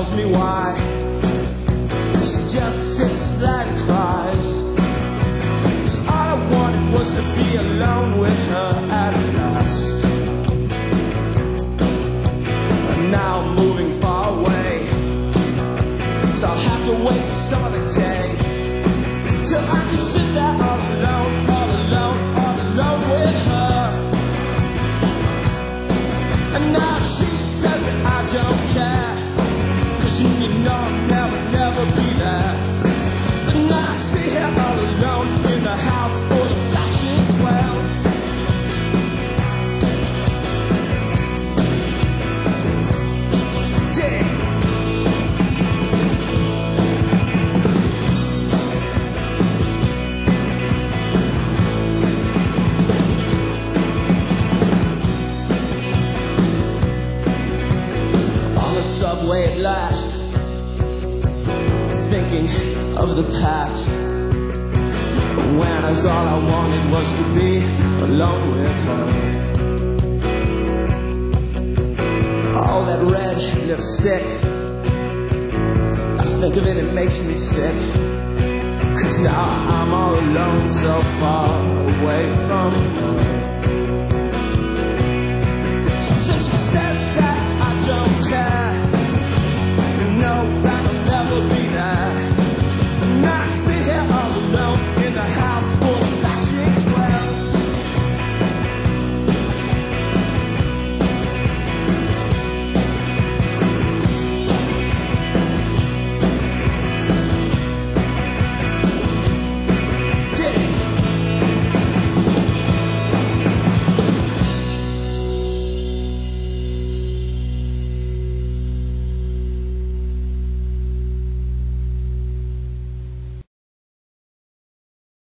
tells me why. She just sits there and cries. 'Cause all I wanted was to be alone with her at last. And now I'm moving far away, so I'll have to wait till some other day, till I can sit there all alone, all alone, all alone with her. And now she says that I don't care, 'cause you know I'll never, never be there. But now I sit here all alone in the house full of flashing 12. Subway at last, thinking of the past, when as all I wanted was to be alone with her. All that red lipstick, I think of it, it makes me sick. 'Cause now I'm all alone, so far away from her. So she says that